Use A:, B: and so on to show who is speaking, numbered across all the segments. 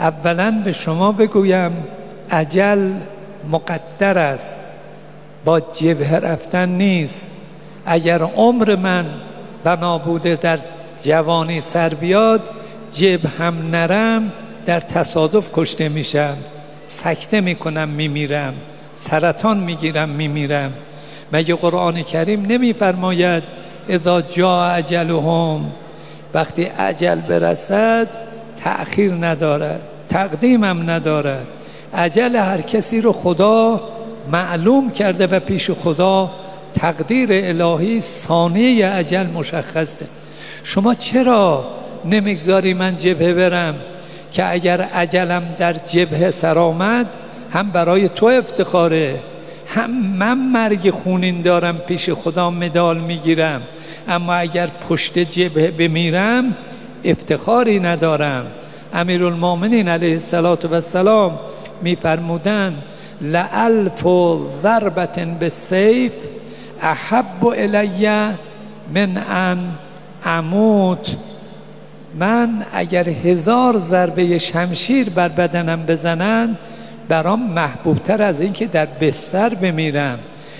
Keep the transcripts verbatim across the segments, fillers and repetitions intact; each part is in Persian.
A: اولا به شما بگویم اجل مقدر است، با جبهه رفتن نیست. اگر عمر من بنا بوده در جوانی سر بیاد، جبه هم نرم در تصادف کشته میشم، سکته میکنم میمیرم، سرطان میگیرم میمیرم. مگه قرآن کریم نمیفرماید اذا جاء اجلهم، وقتی اجل برسد تأخیر ندارد، تقدیمم ندارد. اجل هر کسی رو خدا معلوم کرده و پیش خدا تقدیر الهی ثانیه اجل مشخصه. شما چرا نمیگذاری من جبهه برم که اگر اجلم در جبهه سر آمد هم برای تو افتخاره، هم من مرگ خونین دارم پیش خدا مدال میگیرم، اما اگر پشت جبهه بمیرم افتخاری ندارم. امیرالمومنین علیه السلام میفرمودند لألف ضربة بالسیف احب الی من ان اموت. من اگر هزار ضربه شمشیر بر بدنم بزنن برام محبوبتر از این که در بستر بمیرم.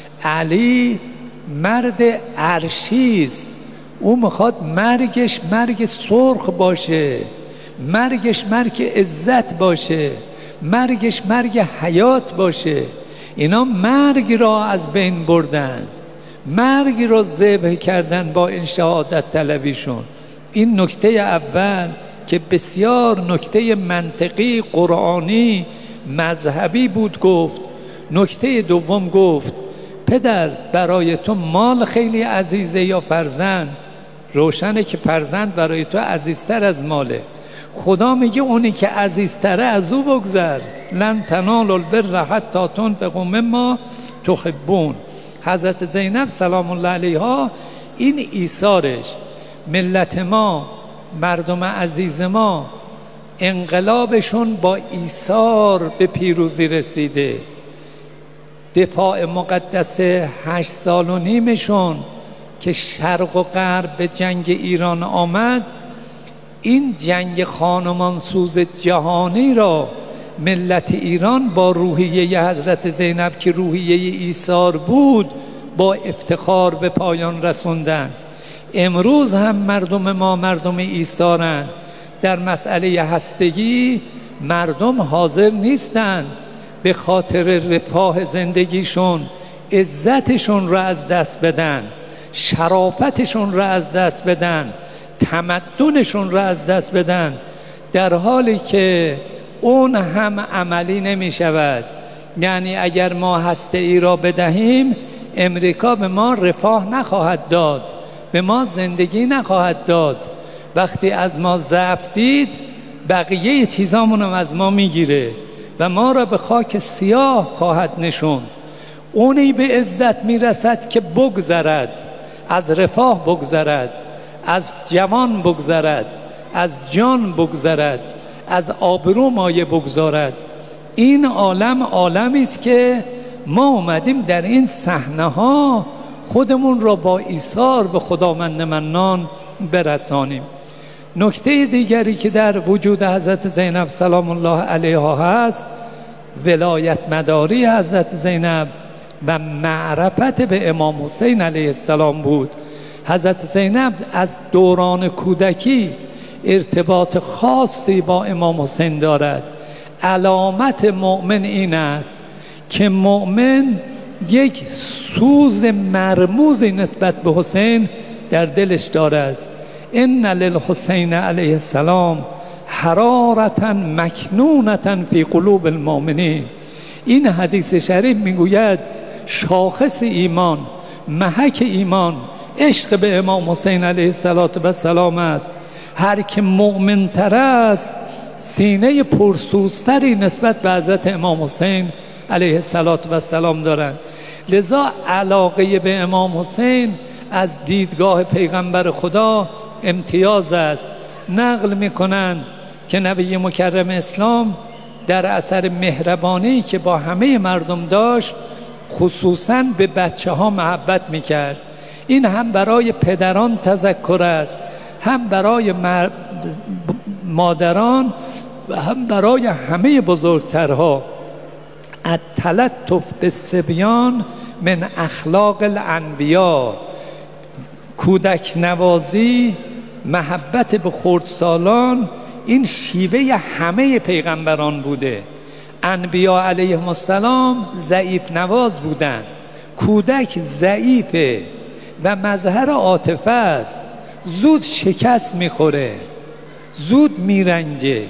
A: علی مرد عرشیست، او میخواد مرگش مرگ سرخ باشه، مرگش مرگ عزت باشه، مرگش مرگ حیات باشه. اینا مرگ را از بین بردن، مرگ را ذبح کردن با این شهادت طلبیشون. این نکته اول که بسیار نکته منطقی قرآنی مذهبی بود گفت. نکته دوم گفت پدر برای تو مال خیلی عزیزه یا فرزند؟ روشنه که فرزند برای تو عزیزتر از ماله. خدا میگه اونی که عزیزتره از او بگذر. لن تنالوا البر حتی تنفقوا مما تحبون. حضرت زینب سلام الله علیها این ایثارش، ملت ما، مردم عزیز ما انقلابشون با ایثار به پیروزی رسیده. دفاع مقدس هشت سال و نیمشون که شرق و غرب به جنگ ایران آمد، این جنگ خانمانسوز جهانی را ملت ایران با روحیه حضرت زینب که روحیه ایثار بود با افتخار به پایان رسوندن. امروز هم مردم ما مردم ایثارند. در مسئله هستگی مردم حاضر نیستند به خاطر رفاه زندگیشون عزتشون را از دست بدن، شرافتشون را از دست بدن، تمدنشون را از دست بدن، در حالی که اون هم عملی نمی شود. یعنی اگر ما هسته ای را بدهیم امریکا به ما رفاه نخواهد داد، به ما زندگی نخواهد داد. وقتی از ما ضعف دید بقیه چیزامون هم از ما میگیره و ما را به خاک سیاه خواهد نشوند. اونی به عزت میرسد که بگذرد، از رفاه بگذرد، از جوان بگذرد، از جان بگذرد، از آبرو مایه بگذارد. این عالم عالمی است که ما اومدیم در این صحنه ها خودمون را با ایثار به خداوند منان برسانیم. نکته دیگری که در وجود حضرت زینب سلام الله علیها هست، ولایت مداری حضرت زینب و معرفت به امام حسین علیه السلام بود. حضرت زینب از دوران کودکی ارتباط خاصی با امام حسین دارد. علامت مؤمن این است که مؤمن یک سوز مرموزی نسبت به حسین در دلش دارد. ان للحسین علیه السلام حرارتا مکنونتا فی قلوب المؤمنین. این حدیث شریف میگوید شاخص ایمان، محک ایمان عشق به امام حسین علیه السلام است. هر که مؤمن تر است سینه پرسوزتری نسبت به حضرت امام حسین علیه السلام دارند. لذا علاقه به امام حسین از دیدگاه پیغمبر خدا امتیاز است. نقل میکنند که نبی مکرم اسلام در اثر مهربانی که با همه مردم داشت خصوصا به بچه ها محبت میکرد. این هم برای پدران تذکر است، هم برای مادران و هم برای همه بزرگترها. التلطف بالصبیان من اخلاق الانبیا، کودک نوازی، محبت به خردسالان، این شیوه همه پیغمبران بوده. انبیا علیهم السلام ضعیف نواز بودند. کودک ضعیفه و مظهر عاطفه است، زود شکست میخوره، زود میرنجه.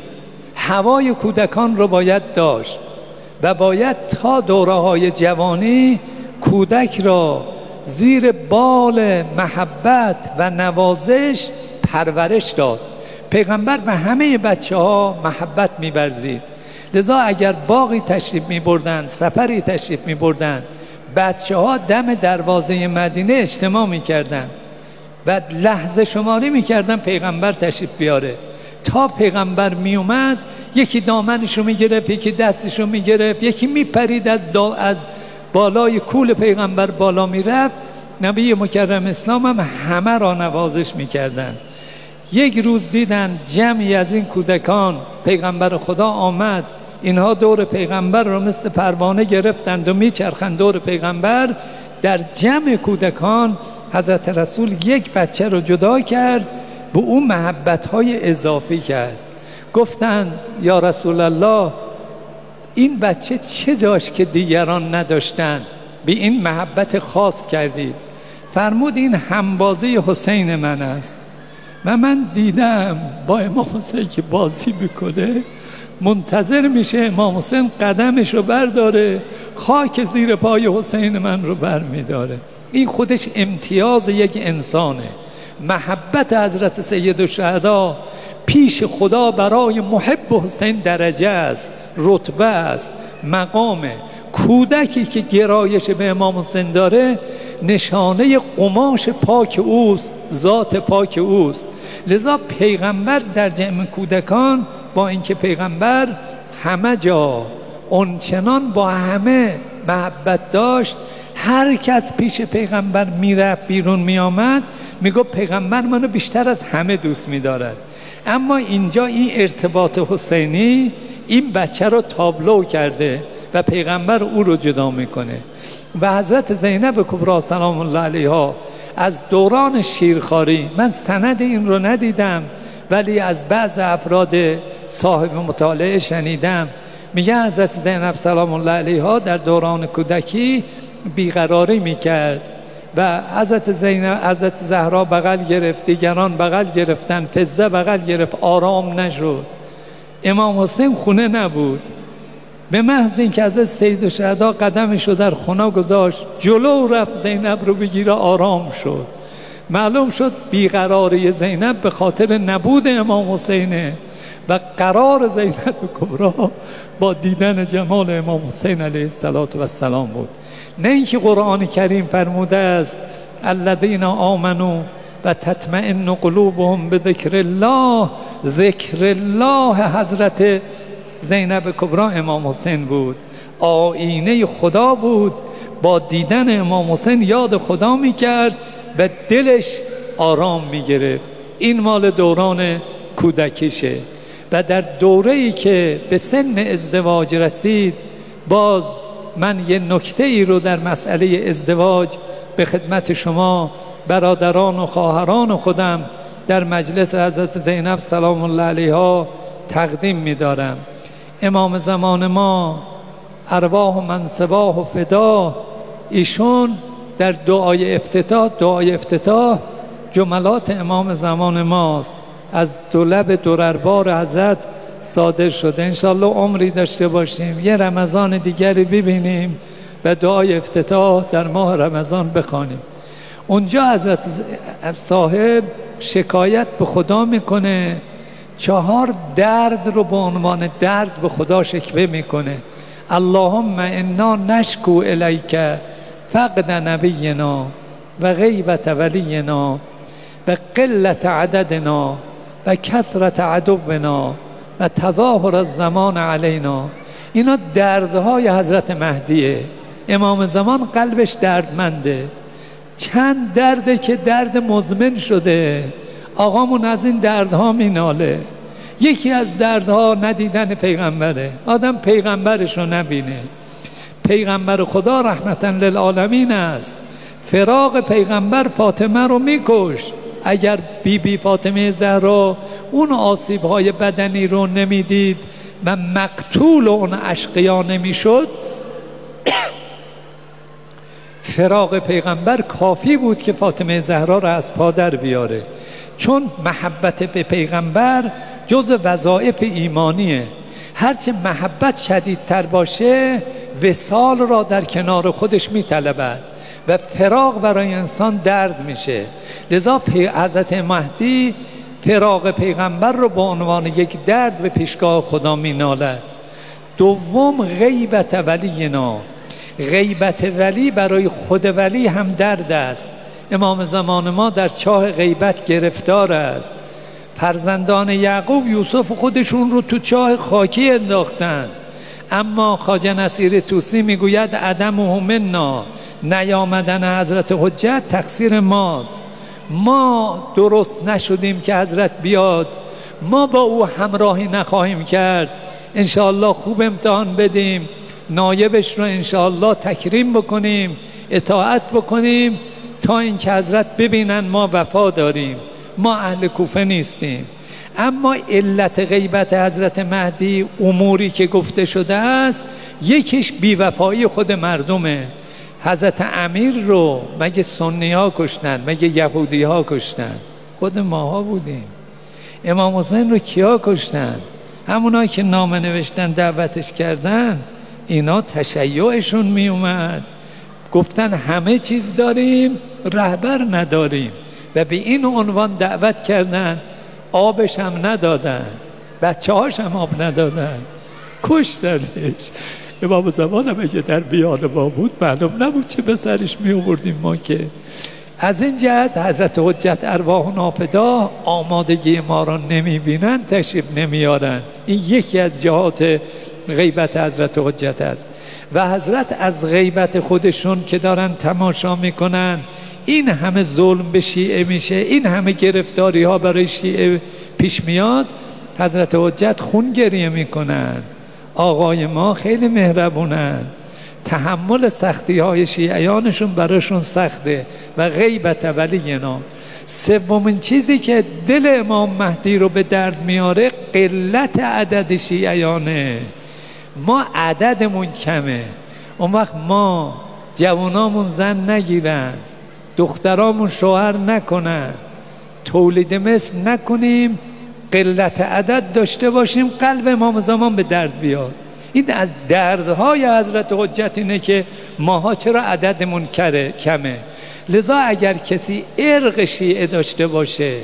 A: هوای کودکان رو باید داشت و باید تا دوره‌های جوانی کودک را زیر بال محبت و نوازش پرورش داد. پیغمبر به همه بچه ها محبت می‌ورزید. لذا اگر باغی تشریف می‌بردند، سفری تشریف می‌بردند، بچه ها دم دروازه مدینه اجتماع می‌کردند و لحظه شماری می‌کردن پیغمبر تشریف بیاره. تا پیغمبر میومد یکی دامنشو میگرفت، یکی دستشو میگرفت، یکی میپرید از, از بالای کول پیغمبر بالا میرفت. نبی مکرم اسلام هم همه را نوازش میکردن. یک روز دیدن جمعی از این کودکان، پیغمبر خدا آمد، اینها دور پیغمبر رو مثل پروانه گرفتند و میچرخند دور پیغمبر. در جمع کودکان حضرت رسول یک بچه رو جدا کرد، به اون محبت‌های اضافی کرد. گفتند یا رسول الله، این بچه چه داشت که دیگران نداشتند؟ به این محبت خاص کردید. فرمود این همبازی حسین من است و من دیدم با امام حسین که بازی میکنه منتظر میشه امام حسین قدمش رو برداره، خاک زیر پای حسین من رو بر میداره. این خودش امتیاز یک انسانه. محبت حضرت سید الشهدا پیش خدا برای محب حسین درجه است، رتبه است، مقامه. کودکی که گرایش به امام حسین داره نشانه قماش پاک اوست، ذات پاک اوست. لذا پیغمبر در جمع کودکان، با اینکه پیغمبر همه جا اونچنان با همه محبت داشت، هر کس پیش پیغمبر میرفت بیرون میآمد میگفت پیغمبر منو بیشتر از همه دوست میدارد. اما اینجا این ارتباط حسینی این بچه رو تابلو کرده و پیغمبر او رو جدا میکنه. و حضرت زینب کبری سلام الله علیها از دوران شیرخواری، من سند این رو ندیدم ولی از بعض افراد صاحب مطالعه شنیدم، میگه حضرت زینب سلام الله علیها در دوران کودکی بیقراری میکرد و حضرت زینب، حضرت زهرا بغل گرفت، دیگران بغل گرفتن، فضه بغل گرفت، آرام نشد. امام حسین خونه نبود. به محض اینکه حضرت سید الشهدا قدمش رو در خونه گذاشت، جلو رفت زینب رو بگیره، آرام شد. معلوم شد بیقراری زینب به خاطر نبود امام حسینه و قرار زینب کبری با دیدن جمال امام حسین علیه السلام بود. نه اینکه قرآن کریم فرموده است الذین آمنوا و تطمئن قلوبهم به ذکر الله. ذکر الله حضرت زینب کبری امام حسین بود، آینه خدا بود. با دیدن امام حسین یاد خدا میکرد و دلش آرام میگرفت. این مال دوران کودکیشه. و در دوره‌ای که به سن ازدواج رسید، باز من یه نکته ای رو در مسئله ازدواج به خدمت شما برادران و خواهران خودم در مجلس حضرت زینب سلام الله علیها تقدیم می‌دارم. امام زمان ما ارواح و منصباه و فدا، ایشون در دعای افتتاح، دعای افتتاح جملات امام زمان ماست، از دو لب درربار حضرت صادر شده. انشالله عمری داشته باشیم یه رمضان دیگری ببینیم و دعای افتتاح در ماه رمضان بخوانیم. اونجا حضرت صاحب شکایت به خدا میکنه، چهار درد رو به عنوان درد به خدا شکوه میکنه. اللهم انا نشکو الیک فقد نبینا و غیبت ولینا و قلت عددنا و کثرت عدونا و تظاهر الزمان علینا. اینا دردهای حضرت مهدیه. امام زمان قلبش دردمنده. چند درده که درد مزمن شده. آقامون از این دردها میناله. یکی از دردها ندیدن پیغمبره. آدم پیغمبرش رو نبینه. پیغمبر خدا رحمتا للعالمین است. فراق پیغمبر فاطمه رو میکشت. اگر بی بی فاطمه زهرا اون آسیب‌های بدنی رو نمیدید و مقتول اون اشقیا نمیشد، فراق پیغمبر کافی بود که فاطمه زهرا را از پا در بیاره. چون محبت به پیغمبر جز وظایف ایمانیه. هرچه محبت شدیدتر باشه وصال را در کنار خودش میطلبد و فراق برای انسان درد میشه. لذا حضرت مهدی فراق پیغمبر رو به عنوان یک درد به پیشگاه خدا مینالد. دوم غیبت ولینا. غیبت ولی برای خود ولی هم درد است. امام زمان ما در چاه غیبت گرفتار است. فرزندان یعقوب یوسف خودشون رو تو چاه خاکی انداختن، اما خواجه نصیر طوسی میگوید عدمه منا، نیامدن حضرت حجت تقصیر ماست. ما درست نشدیم که حضرت بیاد، ما با او همراهی نخواهیم کرد. انشاءالله خوب امتحان بدیم، نایبش رو انشاءالله تکریم بکنیم، اطاعت بکنیم تا اینکه حضرت ببینن ما وفا داریم. ما اهل کوفه نیستیم. اما علت غیبت حضرت مهدی اموری که گفته شده است، یکیش بیوفایی خود مردمه. حضرت امیر رو مگه سنی ها کشتن؟ مگه یهودی ها کشتن؟ خود ماها بودیم. امام حسین رو کیا کشتن؟ همونایی که نامه نوشتن دعوتش کردن. اینا تشیعشون می اومد، گفتن همه چیز داریم رهبر نداریم و به این عنوان دعوت کردن. آبش هم ندادن، بچه هاش هم آب ندادن، کشتنش. امام زمان هم اگه در بیان ما بود معلوم نبود چه به سرش می آوردیم ما. که از این جهت حضرت حجت ارواح ناپدا آمادگی ما را نمی بینن، تشریف نمیارن. این یکی از جهات غیبت حضرت حجت است. و حضرت از غیبت خودشون که دارن تماشا میکنن این همه ظلم به شیعه میشه، این همه گرفتاری ها برای شیعه پیش میاد، حضرت حجت خون گریه میکنن. آقای ما خیلی مهربونن، تحمل سختی های شیعیانشون براشون سخته. و غیبت ولینا. سومین چیزی که دل امام مهدی رو به درد میاره قلت عدد شیعیانه. ما عددمون کمه، اون وقت ما جوانامون زن نگیرن، دخترامون شوهر نکنن، تولید مثل نکنیم، قلت عدد داشته باشیم، قلب امام زمان به درد بیاد. این از دردهای حضرت حجت اینه که ماها چرا عددمون کمه. لذا اگر کسی ارق شیعه داشته باشه،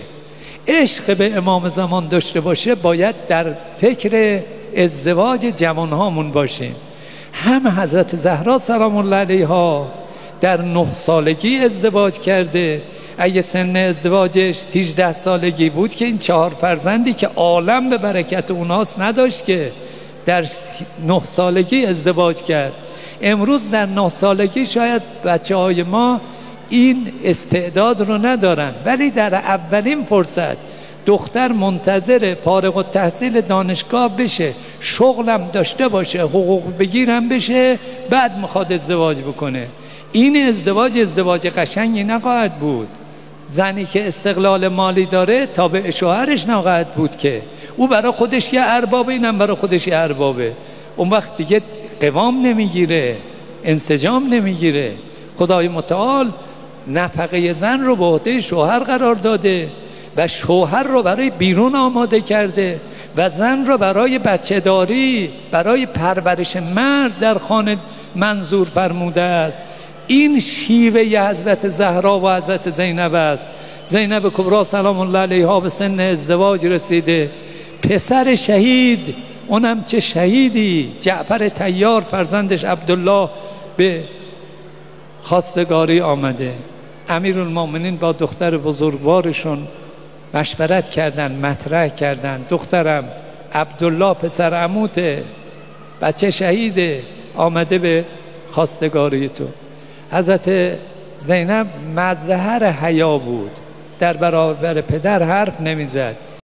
A: عشق به امام زمان داشته باشه، باید در فکر ازدواج جوانهامون باشیم. هم حضرت زهرا سلام الله علیها در نه سالگی ازدواج کرده. اگه سن ازدواجش هجده سالگی بود که این چهار فرزندی که عالم به برکت اوناست نداشت، که در نه سالگی ازدواج کرد. امروز در نه سالگی شاید بچه های ما این استعداد رو ندارن، ولی در اولین فرصت دختر منتظر فارغ التحصیل دانشگاه بشه، شغلم داشته باشه، حقوق بگیرم بشه، بعد میخواد ازدواج بکنه. این ازدواج ازدواج قشنگی نخواهد بود. زنی که استقلال مالی داره تابع شوهرش نخواهد بود، که او برای خودش یه اربابه، اینم برای خودش یه اربابه. اون وقت دیگه قوام نمیگیره، انسجام نمیگیره. خدای متعال نفقه زن رو به عهده شوهر قرار داده و شوهر رو برای بیرون آماده کرده و زن رو برای بچه داری، برای پرورش مرد در خانه منظور فرموده است. این شیوه حضرت زهرا و حضرت زینب است. زینب کبرا سلام الله علیها به سن ازدواج رسیده، پسر شهید، اونم چه شهیدی، جعفر طیار فرزندش عبدالله به خواستگاری آمده. امیرالمومنین با دختر بزرگوارشون مشورت کردن، مطرح کردن، دخترم عبدالله پسر عموته، بچه شهیده، آمده به خواستگاری تو. حضرت زینب مظهر حیا بود، در برابر پدر حرف نمیزد.